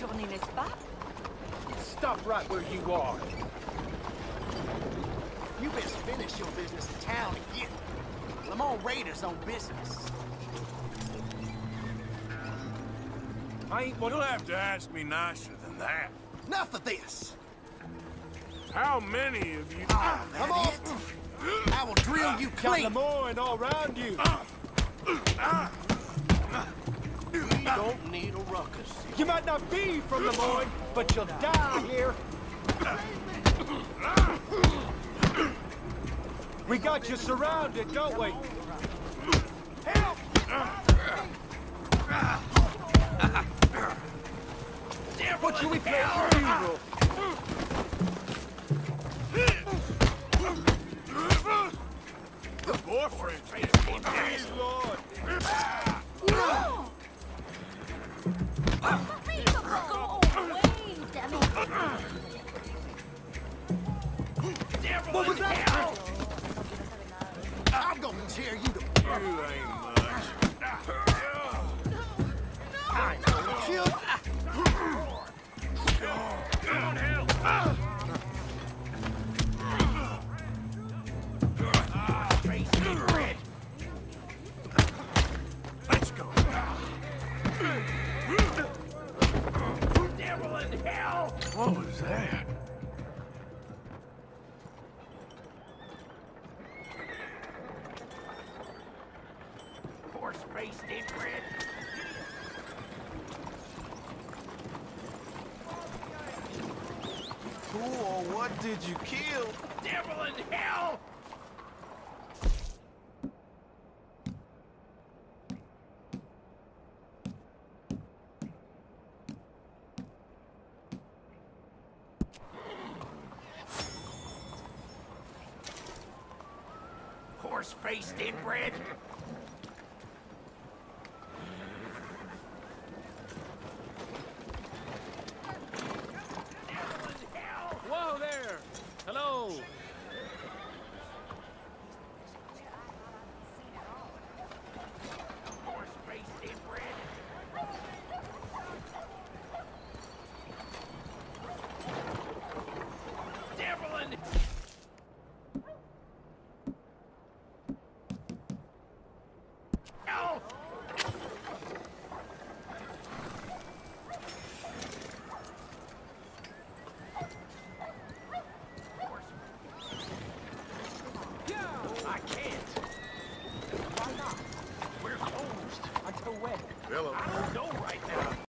journée, n'est-ce pas? Stop right where you are. You best finish your business in town and get it. Lamont Raiders on business. I ain't one. You'll have to ask me nicer than that. Enough of this. How many of you... Come on. I will drill you Got clean. Lemoyne all around you. We don't need a ruckus. You might not be from Lemoyne, but you'll die here. We got you surrounded, don't we? Help! What should we play for funeral? The boyfriend's Please, Lord. No! Go away, damn it! What was that? I'm gonna tear you to... You ain't much. I ain't gonna kill you. Let's go. Devil in hell! What was that? Horse-faced inbred. Who or what did you kill? Devil in hell! Horse-faced inbred. Whoa there! Hello! Horse-faced inbred. Devil in... hell! I can't. Why not? We're closed. Until when? I don't know right now.